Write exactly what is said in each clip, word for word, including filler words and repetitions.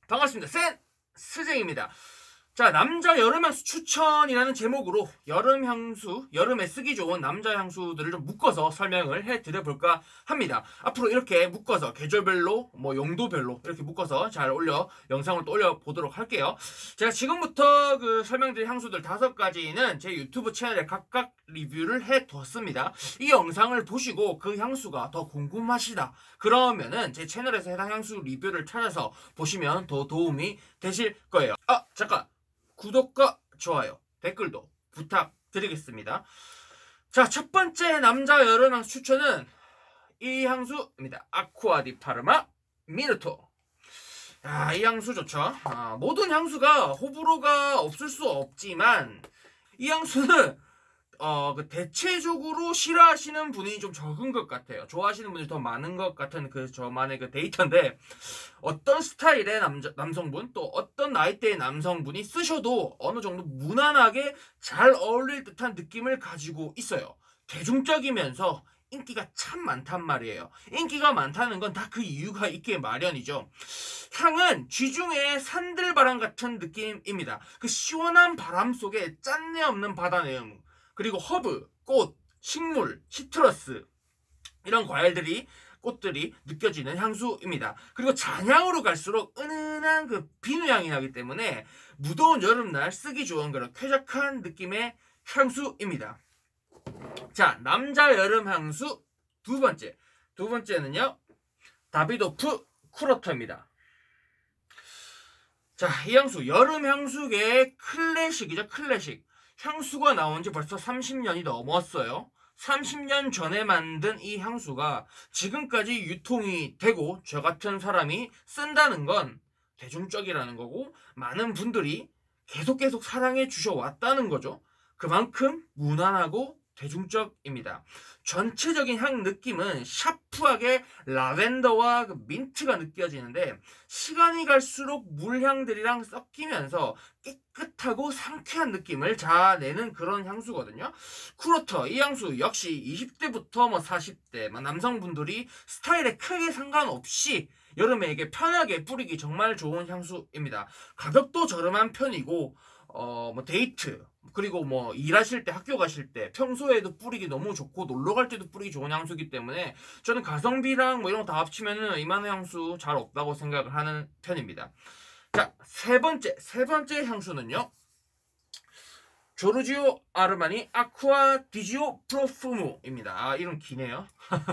반갑습니다. 센 스쟁입니다. 자, 남자 여름 향수 추천이라는 제목으로 여름 향수, 여름에 쓰기 좋은 남자 향수들을 좀 묶어서 설명을 해드려 볼까 합니다. 앞으로 이렇게 묶어서 계절별로, 뭐 용도별로 이렇게 묶어서 잘 올려 영상을 또 올려 보도록 할게요. 제가 지금부터 그 설명드릴 향수들 다섯 가지는 제 유튜브 채널에 각각 리뷰를 해뒀습니다. 이 영상을 보시고 그 향수가 더 궁금하시다 그러면은 제 채널에서 해당 향수 리뷰를 찾아서 보시면 더 도움이 되실 거예요. 아, 잠깐! 구독과 좋아요, 댓글도 부탁드리겠습니다. 자, 첫 번째 남자 여름 향수 추천은 이 향수입니다. 아쿠아 디 파르마 미르토. 야, 이 향수 좋죠. 아, 모든 향수가 호불호가 없을 수 없지만 이 향수는 어, 그 대체적으로 싫어하시는 분이 좀 적은 것 같아요. 좋아하시는 분이 더 많은 것 같은 그 저만의 그 데이터인데, 어떤 스타일의 남자, 남성분 또 어떤 나이대의 남성분이 쓰셔도 어느 정도 무난하게 잘 어울릴 듯한 느낌을 가지고 있어요. 대중적이면서 인기가 참 많단 말이에요. 인기가 많다는 건 다 그 이유가 있기에 마련이죠. 향은 쥐중의 산들바람 같은 느낌입니다. 그 시원한 바람 속에 짠내 없는 바다 내음, 그리고 허브, 꽃, 식물, 시트러스 이런 과일들이 꽃들이 느껴지는 향수입니다. 그리고 잔향으로 갈수록 은은한 그 비누향이 나기 때문에 무더운 여름날 쓰기 좋은 그런 쾌적한 느낌의 향수입니다. 자, 남자 여름 향수 두 번째. 두 번째는요, 다비도프 쿠로터입니다. 자, 이 향수 여름 향수계의 클래식이죠. 클래식. 향수가 나온 지 벌써 삼십 년이 넘었어요. 삼십 년 전에 만든 이 향수가 지금까지 유통이 되고 저 같은 사람이 쓴다는 건 대중적이라는 거고, 많은 분들이 계속 계속 사랑해 주셔왔다는 거죠. 그만큼 무난하고 대중적입니다. 전체적인 향 느낌은 샤프하게 라벤더와 그 민트가 느껴지는데, 시간이 갈수록 물향들이랑 섞이면서 깨끗하고 상쾌한 느낌을 자아내는 그런 향수거든요. 쿠로터 이 향수 역시 이십 대부터 뭐 사십 대 남성분들이 스타일에 크게 상관없이 여름에 이게 편하게 뿌리기 정말 좋은 향수입니다. 가격도 저렴한 편이고, 어, 뭐 데이트, 그리고 뭐 일하실 때, 학교 가실 때, 평소에도 뿌리기 너무 좋고 놀러 갈 때도 뿌리기 좋은 향수이기 때문에 저는 가성비랑 뭐 이런 거 다 합치면은 이만한 향수 잘 없다고 생각을 하는 편입니다. 자, 세 번째, 세 번째 향수는요, 조르지오 아르마니 아쿠아 디지오 프로푸무입니다. 아, 이름 기네요.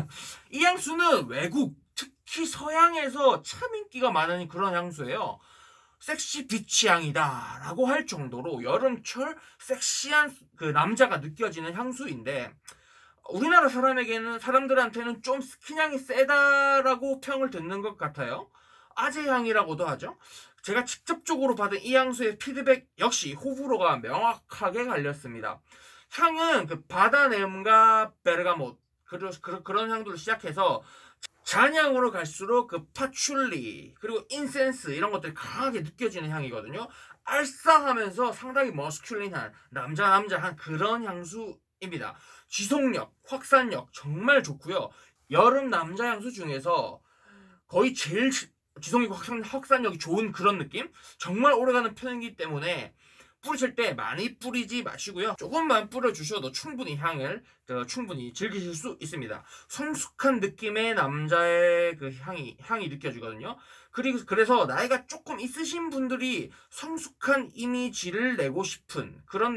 이 향수는 외국, 특히 서양에서 참 인기가 많은 그런 향수예요. 섹시 비치 향이다 라고 할 정도로 여름철 섹시한 그 남자가 느껴지는 향수인데, 우리나라 사람에게는, 사람들한테는 좀 스킨향이 세다라고 평을 듣는 것 같아요. 아재향이라고도 하죠. 제가 직접적으로 받은 이 향수의 피드백 역시 호불호가 명확하게 갈렸습니다. 향은 그 바다 내음과 베르가못, 그런 향들로 시작해서 잔향으로 갈수록 그 파출리, 그리고 인센스 이런 것들이 강하게 느껴지는 향이거든요. 알싸하면서 상당히 머스큘린한 남자 남자한 그런 향수입니다. 지속력, 확산력 정말 좋고요. 여름 남자 향수 중에서 거의 제일 지속력, 확산, 확산력이 좋은 그런 느낌? 정말 오래가는 편이기 때문에 뿌리실 때 많이 뿌리지 마시고요. 조금만 뿌려주셔도 충분히 향을 어, 충분히 즐기실 수 있습니다. 성숙한 느낌의 남자의 그 향이 향이 느껴지거든요. 그리고 그래서 나이가 조금 있으신 분들이 성숙한 이미지를 내고 싶은 그런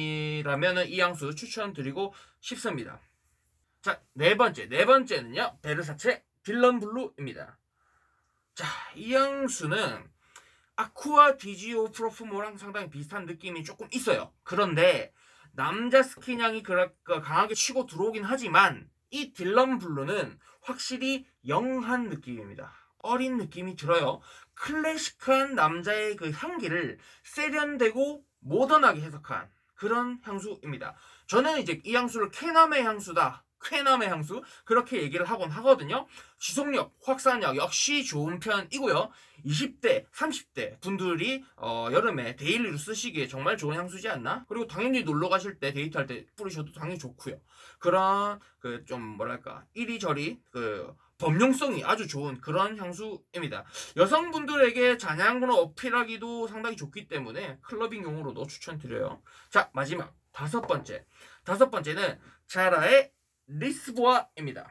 느낌이라면 이 향수 추천드리고 싶습니다. 자, 네 번째, 네 번째는요, 베르사체 딜런 블루입니다. 자, 이 향수는 아쿠아 디지오 프로푸모랑 상당히 비슷한 느낌이 조금 있어요. 그런데 남자 스킨향이 강하게 치고 들어오긴 하지만 이 딜런 블루는 확실히 영한 느낌입니다. 어린 느낌이 들어요. 클래식한 남자의 그 향기를 세련되고 모던하게 해석한 그런 향수입니다. 저는 이제 이 향수를 쾌남의 향수다, 쾌남의 향수, 그렇게 얘기를 하곤 하거든요. 지속력, 확산력 역시 좋은 편이고요. 이십 대, 삼십 대 분들이 어, 여름에 데일리로 쓰시기에 정말 좋은 향수지 않나? 그리고 당연히 놀러 가실 때, 데이트할 때 뿌리셔도 당연히 좋고요. 그런 그 좀 뭐랄까 이리저리 그 범용성이 아주 좋은 그런 향수입니다. 여성분들에게 잔향으로 어필하기도 상당히 좋기 때문에 클러빙용으로도 추천드려요. 자, 마지막 다섯 번째. 다섯 번째는 자라의 리스보아입니다.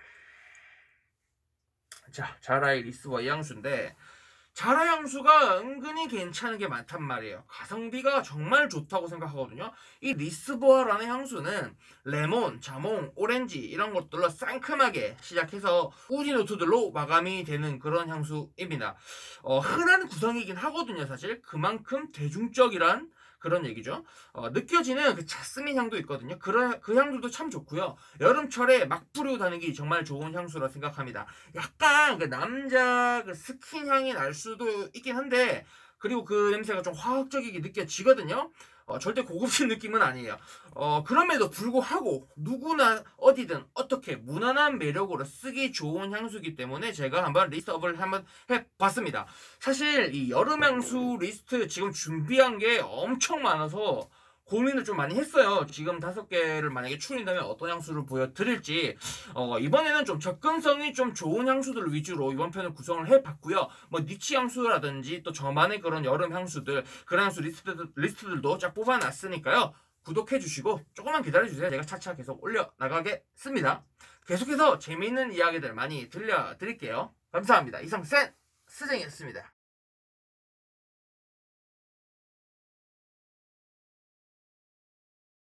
자, 자라의 리스보아 이 향수인데 자라 향수가 은근히 괜찮은 게 많단 말이에요. 가성비가 정말 좋다고 생각하거든요. 이 리스보아라는 향수는 레몬, 자몽, 오렌지 이런 것들로 상큼하게 시작해서 우디 노트들로 마감이 되는 그런 향수입니다. 어, 흔한 구성이긴 하거든요. 사실 그만큼 대중적이란 그런 얘기죠. 어, 느껴지는 그 자스민 향도 있거든요. 그, 그 향들도 참 좋고요. 여름철에 막 뿌리고 다니기 정말 좋은 향수라 생각합니다. 약간 그 남자 그 스킨 향이 날 수도 있긴 한데 그리고 그 냄새가 좀 화학적이게 느껴지거든요. 어, 절대 고급진 느낌은 아니에요. 어, 그럼에도 불구하고 누구나 어디든 어떻게 무난한 매력으로 쓰기 좋은 향수이기 때문에 제가 한번 리스트업을 한번 해봤습니다. 사실 이 여름 향수 리스트 지금 준비한 게 엄청 많아서 고민을 좀 많이 했어요. 지금 다섯 개를 만약에 추린다면 어떤 향수를 보여드릴지 어, 이번에는 좀 접근성이 좀 좋은 향수들 위주로 이번 편을 구성을 해봤고요. 뭐 니치 향수라든지 또 저만의 그런 여름 향수들 그런 향수 리스트들, 리스트들도 쫙 뽑아놨으니까요. 구독해주시고 조금만 기다려주세요. 제가 차차 계속 올려나가겠습니다. 계속해서 재미있는 이야기들 많이 들려드릴게요. 감사합니다. 이상 센 스쟁이었습니다.